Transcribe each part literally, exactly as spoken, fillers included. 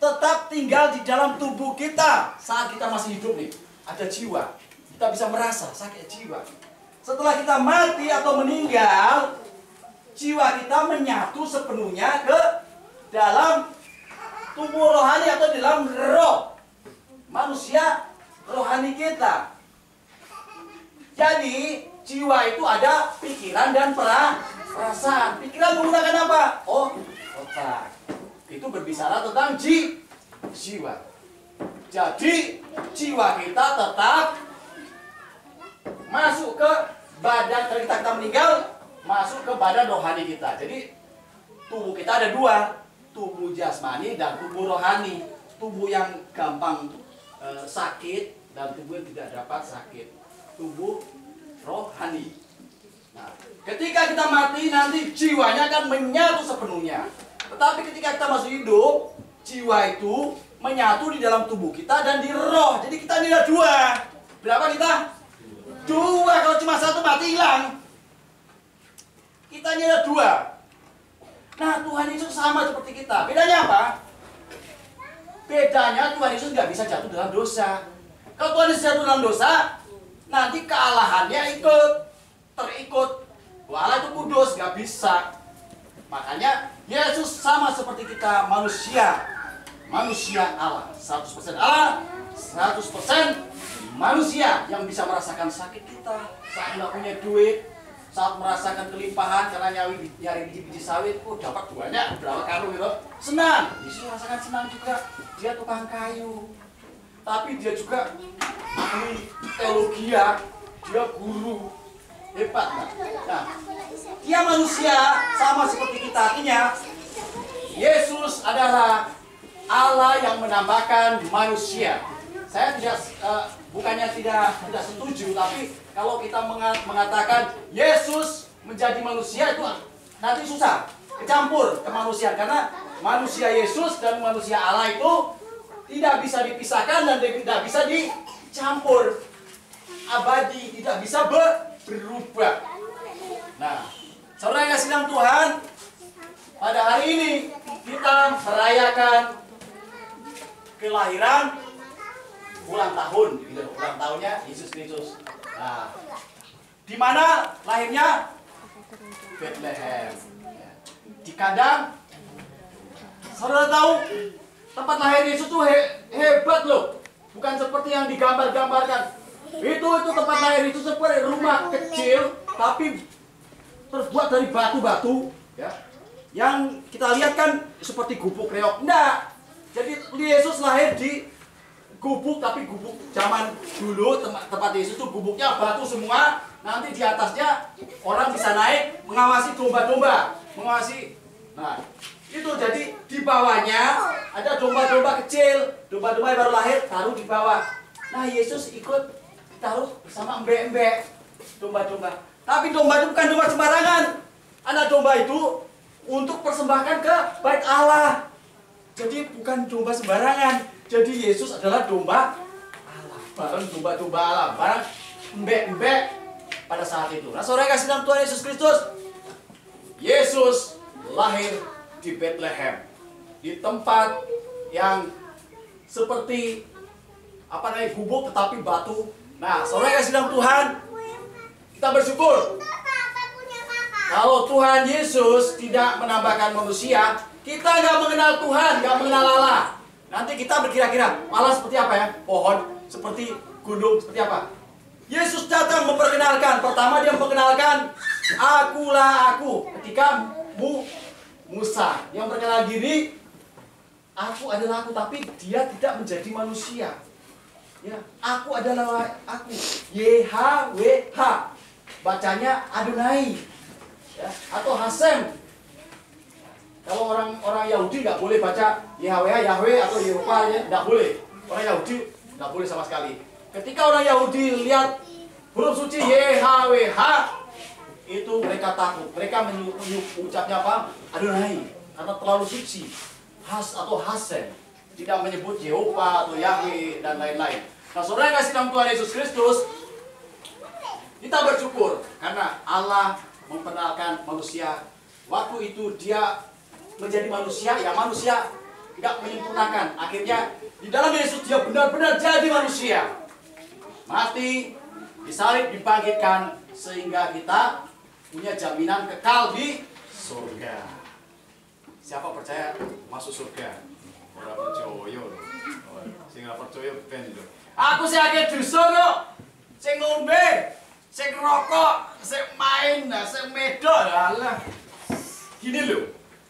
tetap tinggal di dalam tubuh kita saat kita masih hidup nih. Ada jiwa. Kita bisa merasa sakit jiwa. Setelah kita mati atau meninggal, jiwa kita menyatu sepenuhnya ke dalam tubuh rohani atau dalam roh manusia rohani kita. Jadi jiwa itu ada pikiran dan perasaan. Pikiran menggunakan apa? Oh, otak. Itu berbicara tentang ji, jiwa. Jadi jiwa kita tetap masuk ke badan. Kalau kita, kita meninggal, masuk ke badan rohani kita. Jadi tubuh kita ada dua, tubuh jasmani dan tubuh rohani. Tubuh yang gampang e, sakit dan tubuh yang tidak dapat sakit. Tubuh rohani. Nah, ketika kita mati nanti jiwanya akan menyatu sepenuhnya. Tetapi ketika kita masih hidup, jiwa itu menyatu di dalam tubuh kita dan di roh. Jadi kita ini ada dua. Berapa kita? Dua. Kalau cuma satu mati hilang. Kita ini ada dua. Nah, Tuhan Yesus sama seperti kita. Bedanya apa? Bedanya Tuhan Yesus nggak bisa jatuh dalam dosa. Kalau Tuhan Yesus jatuh dalam dosa, nanti kealahannya ikut, terikut. Allah itu kudus, nggak bisa. Makanya Yesus sama seperti kita, manusia. Manusia Allah. seratus persen Allah, seratus persen manusia yang bisa merasakan sakit kita. Saat nggak punya duit, saat merasakan kelimpahan karena nyari, nyari biji-biji sawit, oh dapat banyak, berapa karung gitu. Senang. Yesus merasakan senang juga. Dia tukang kayu. Tapi dia juga ahli teologi, dia guru. Hebat, nah. Nah, dia manusia sama seperti kita. Artinya Yesus adalah Allah yang menambahkan manusia. Saya tidak uh, bukannya tidak tidak setuju, tapi kalau kita mengatakan Yesus menjadi manusia itu nanti susah kecampur kemanusiaan, karena manusia Yesus dan manusia Allah itu tidak bisa dipisahkan dan tidak bisa dicampur. Abadi, tidak bisa ber berubah. Nah, saudara yang kasih dalam Tuhan, pada hari ini kita merayakan kelahiran ulang tahun, gitu. Ulang tahunnya Yesus Kristus. Nah, di mana lahirnya? Bethlehem. Di kandang. Saudara tahu tempat lahir Yesus itu he hebat loh, bukan seperti yang digambar-gambarkan. Itu itu tempat lahir itu seperti rumah kecil tapi terbuat dari batu-batu, ya. Yang kita lihat kan seperti gubuk reok. Enggak. Jadi Yesus lahir di gubuk, tapi gubuk zaman dulu tempat, tempat Yesus itu gubuknya batu semua. Nanti di atasnya orang bisa naik mengawasi domba-domba, mengawasi. Nah, itu jadi di bawahnya ada domba-domba kecil, domba-domba yang baru lahir taruh di bawah. Nah, Yesus ikut taruh bersama embe-embe domba-domba. Tapi domba itu bukan domba sembarangan. Anak domba itu untuk persembahkan ke bait Allah. Jadi bukan domba sembarangan. Jadi Yesus adalah domba Allah. Barang domba-domba Allah, barang embe-embe pada saat itu. Nah, saudara kasih dalam Tuhan Yesus Kristus, Yesus lahir di Bethlehem, di tempat yang seperti apa namanya gubuk tetapi batu. Nah, saudara kasih dalam Tuhan, kita bersyukur kalau Tuhan Yesus tidak menambahkan manusia, kita nggak mengenal Tuhan, nggak mengenal Allah. Nanti kita berkira-kira, Allah seperti apa ya? Pohon, seperti gunung, seperti apa? Yesus datang memperkenalkan. Pertama dia memperkenalkan, akulah aku. Ketika Mu, Musa yang berkenal diri, aku adalah aku, tapi dia tidak menjadi manusia. Ya, aku adalah aku. Y H W H. Bacanya Adonai. Ya, atau Hasem. Kalau orang-orang Yahudi nggak boleh baca Y H W H, Yahweh atau Yehova, ya, nggak boleh. Orang Yahudi nggak boleh sama sekali. Ketika orang Yahudi lihat huruf suci Y H W H, itu mereka takut. Mereka mengucapnya apa? Adonai, karena terlalu suci. Has atau Hasem. Tidak menyebut Yehova atau Yahweh dan lain-lain. Nah, saudara yang kasih dalam Tuhan Yesus Kristus, kita bersyukur karena Allah memperkenalkan manusia. Waktu itu dia menjadi manusia, ya manusia tidak menyempurnakan. Akhirnya di dalam Yesus dia benar-benar jadi manusia. Mati, disalib, dibangkitkan, sehingga kita punya jaminan kekal di surga. Siapa percaya masuk surga? Orang percaya. Sing ora percaya ben lho. Aku sing akeh dosa kok. Sing ngombe, sing rokok, sing main, sing medok. Alah. Gini loh.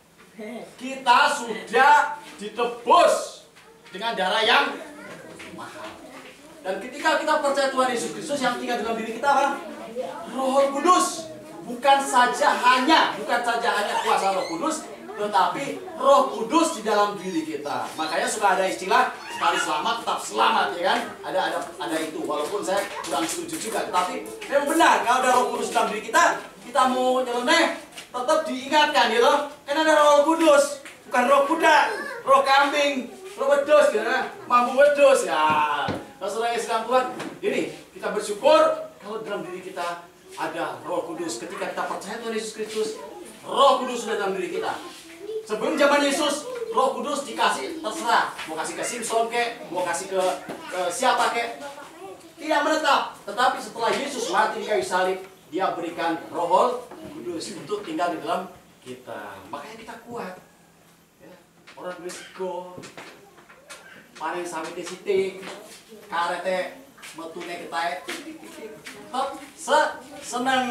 Kita sudah ditebus dengan darah yang mahal. Dan ketika kita percaya Tuhan Yesus Kristus yang tinggal dalam diri kita, apa? Roh Kudus. Bukan saja hanya, bukan saja hanya kuasa Roh Kudus, tetapi Roh Kudus di dalam diri kita. Makanya suka ada istilah sekali selamat tetap selamat, ya kan? Ada ada ada itu. Walaupun saya kurang setuju juga, tapi memang benar kalau ada Roh Kudus dalam diri kita, kita mau nyeleneh tetap diingatkan, gitu. Karena ada Roh Kudus, bukan roh kuda, roh kambing, roh wedus, gitu. Mampu wedus ya. Nah, saudara Islam Tuhan, ini kita bersyukur kalau dalam diri kita ada Roh Kudus. Ketika kita percaya Tuhan Yesus Kristus, Roh Kudus sudah dalam diri kita. Sebelum zaman Yesus, Roh Kudus dikasih terserah, mau kasih ke Simpson kek, mau kasih ke, ke siapa kek, tidak menetap. Tetapi setelah Yesus mati di kayu salib, dia berikan Roh Kudus untuk tinggal di dalam kita. Makanya kita kuat. Ya. Orang berisiko, panen sawit sitik, karete metune ketae, tetap se senang.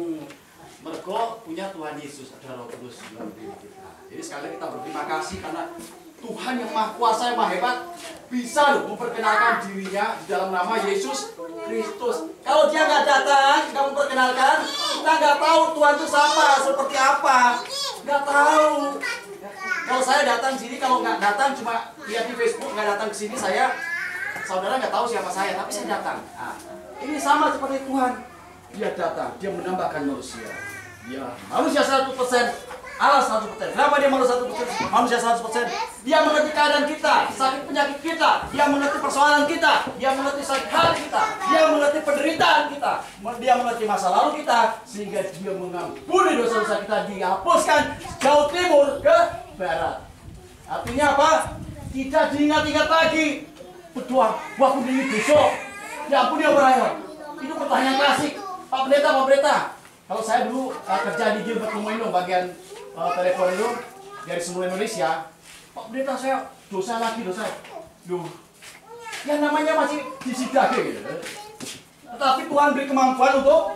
Mergo punya Tuhan Yesus, ada Roh Kudus dalam diri kita. Jadi sekali lagi kita berterima kasih karena Tuhan yang Maha Kuasa, yang Maha Hebat, bisa loh memperkenalkan dirinya di dalam nama Yesus Kristus. Kalau dia nggak datang, nggak memperkenalkan, kita nggak tahu Tuhan itu siapa, seperti apa, nggak tahu. Kalau saya datang sini, kalau nggak datang cuma lihat di Facebook, nggak datang ke sini, saya saudara nggak tahu siapa saya, tapi saya datang. Nah, ini sama seperti Tuhan. Dia datang, dia menambahkan manusia. Dia manusia seratus persen, Allah seratus persen. Kenapa dia manusia seratus persen? Manusia seratus persen. Dia mengerti keadaan kita, sakit penyakit kita. Dia mengerti persoalan kita. Dia mengerti sakit hati kita. Dia mengerti penderitaan kita. Dia mengerti masa lalu kita. Sehingga dia mengampuni dosa-dosa kita. Dihapuskan jauh timur ke barat. Artinya apa? Tidak diingat-ingat lagi. Berdoa, waktu ini besok diampuni ya orang. Itu pertanyaan klasik. Pak Pendeta, Pak Pendeta, kalau saya dulu uh, kerja di Gilbert Lumoino bagian uh, telepon itu dari seluruh Indonesia, Pak Pendeta saya dosa lagi dosa, duh, yang namanya masih disidaki gitu. Tetapi Tuhan beri kemampuan untuk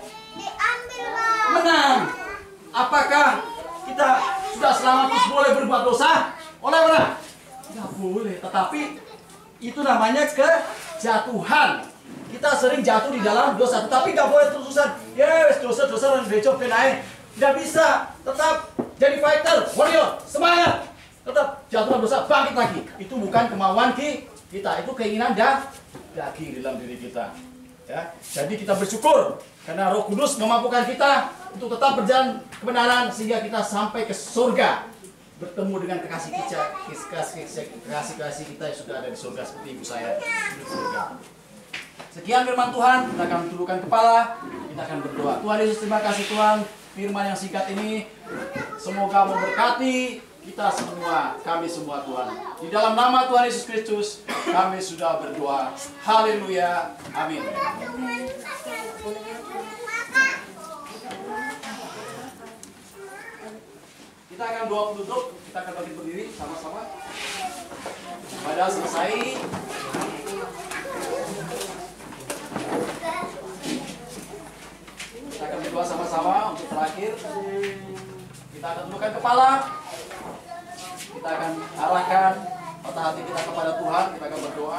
menang. Apakah kita sudah selamat terus boleh berbuat dosa? Oleh mana? Tidak boleh. Tetapi itu namanya kejatuhan. Kita sering jatuh di dalam dosa, tetapi nggak boleh terus-terusan. Yes, dosa-dosa orang becok kenai. Nggak bisa. Tetap jadi fighter, warrior, semangat. Tetap jatuh dalam dosa, bangkit lagi. Itu bukan kemauan kita, itu keinginan dah daging dalam diri kita. Ya, jadi kita bersyukur karena Roh Kudus memampukan kita untuk tetap berjalan kebenaran sehingga kita sampai ke surga, bertemu dengan kekasih kita, kekasih-kekasih kita yang sudah ada di surga seperti ibu saya di surga. Sekian firman Tuhan, kita akan tundukkan kepala, kita akan berdoa. Tuhan Yesus, terima kasih Tuhan, firman yang singkat ini semoga memberkati kita semua, kami semua Tuhan. Di dalam nama Tuhan Yesus Kristus, kami sudah berdoa. Haleluya, amin. Kita akan doa penutup, kita akan bangkit berdiri sama-sama. Pada selesai, kita akan berdoa sama-sama untuk terakhir. Kita akan tundukkan kepala. Kita akan arahkan mata hati kita kepada Tuhan. Kita akan berdoa.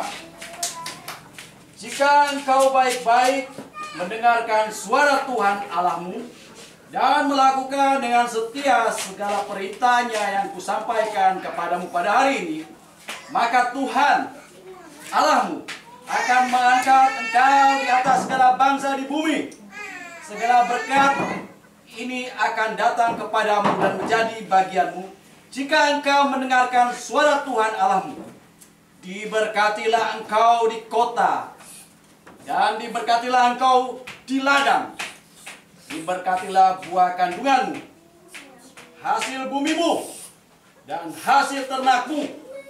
Jika engkau baik-baik mendengarkan suara Tuhan Allahmu dan melakukan dengan setia segala perintahnya yang kusampaikan kepadamu pada hari ini, maka Tuhan Allahmu akan mengangkat engkau di atas segala bangsa di bumi. Segala berkat ini akan datang kepadamu dan menjadi bagianmu jika engkau mendengarkan suara Tuhan Allahmu. Diberkatilah engkau di kota dan diberkatilah engkau di ladang. Diberkatilah buah kandunganmu, hasil bumimu, dan hasil ternakmu,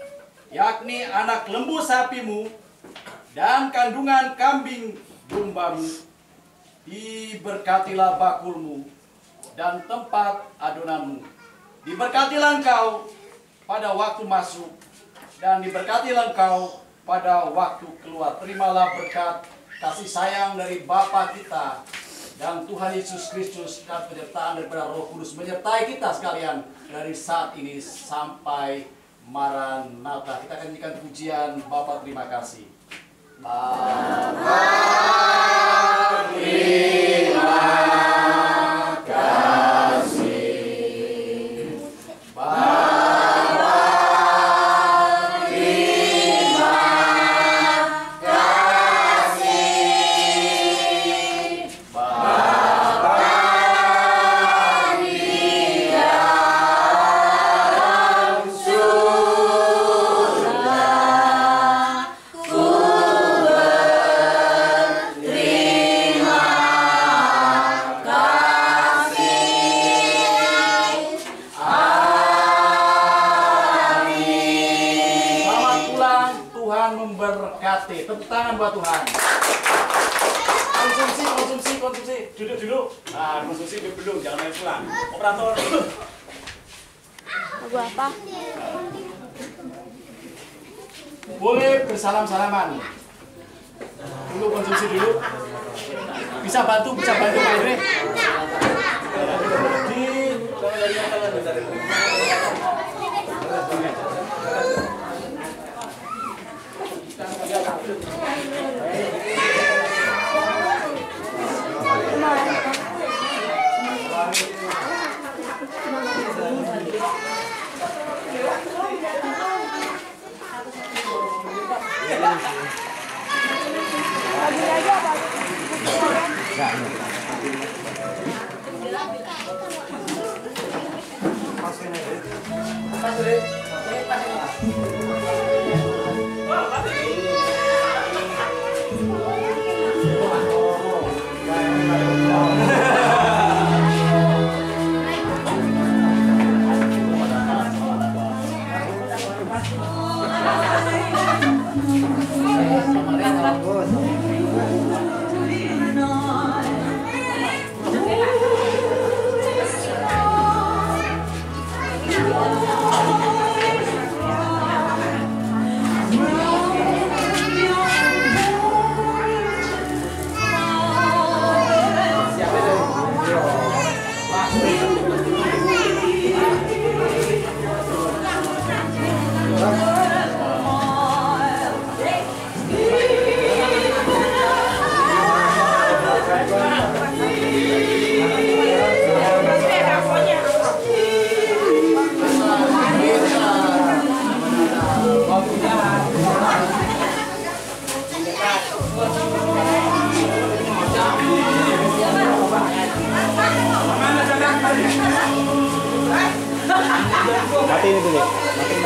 yakni anak lembu sapimu dan kandungan kambing dombamu. Diberkatilah bakulmu dan tempat adonanmu. Diberkatilah engkau pada waktu masuk dan diberkatilah engkau pada waktu keluar. Terimalah berkat kasih sayang dari Bapa kita dan Tuhan Yesus Kristus dan penyertaan daripada Roh Kudus menyertai kita sekalian dari saat ini sampai Maranatha. Kita akan nyanyikan pujian Bapa terima kasih. Bapa terima kasih. Bapa terima kasih. Bapa di dalam surga, ku berterima kasih. Amin. Selamat pulang, Tuhan memberkati. Tepuk tangan buat Tuhan. Konsumsi, konsumsi, konsumsi. Duduk dulu. Nah, konsumsi duduk dulu, jangan main pulang. Operator. Lagu apa? Boleh bersalam-salaman. Dulu konsumsi dulu. Bisa bantu, bisa bantu Pak Andre. Di Lagi-lagi apa? Mati ini dulu. Mati